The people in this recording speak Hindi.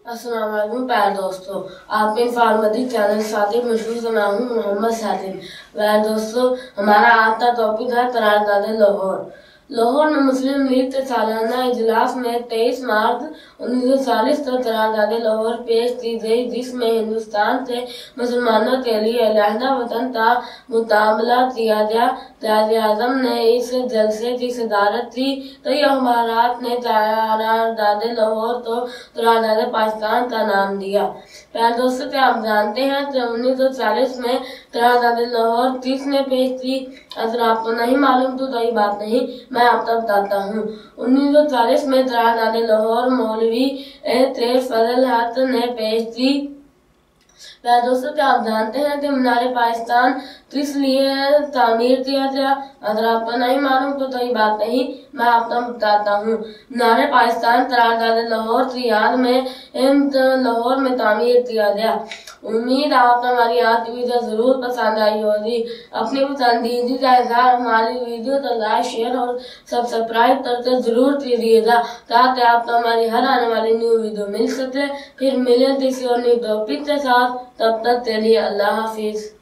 अस्सलाम वालेकुम प्यारे दोस्तों, आपके इंफॉर्मेटिव चैनल साथी मशहूर से मैं हूँ मोहम्मद सातिम। प्यारे दोस्तों, हमारा आज का टॉपिक है करारदाद लाहौर। लाहौर में मुस्लिम लीग के सालाना इजलास में 23 मार्च 1940 को करारदाद लाहौर पेश की गई, जिसमें हिंदुस्तान से मुसलमानों के लिए अलहदा वतन का मुतालबा किया गया। कायद-ए-आज़म ने इस जलसे की सदारत की। कई अखबारात ने करारदाद लाहौर को करारदाद पाकिस्तान का नाम दिया। प्यारे दोस्तों, क्या आप जानते हैं कि 1940 में करारदाद लाहौर किसने पेश की? अगर आपको नहीं मालूम तो कोई बात नहीं, मैं आपको बताता हूँ। 1940 में करारदाद लाहौर मौलवी फजल हक ने पेश की। प्यारे दोस्तों, क्या आप जानते हैं कि मीनार पाकिस्तान किस लिए तामीर किया गया? अगर आपको नहीं मालूम तो कोई बात नहीं, मैं आपको बताता हूँ। मीनार पाकिस्तान करारदाद लाहौर की याद में लाहौर में तामीर किया गया। उम्मीद आपको हमारी आज की वीडियो जरूर पसंद आई होगी। अपनी पसंदीदा का इज़हार हमारी वीडियो को लाइक, शेयर और सब्सक्राइब करके जरूर कीजिएगा, ताकि आपको हमारी हर आने वाली न्यू वीडियो मिल सके। फिर मिलें किसी और न्यू टॉपिक के साथ, तब तक के लिए अल्लाह हाफिज।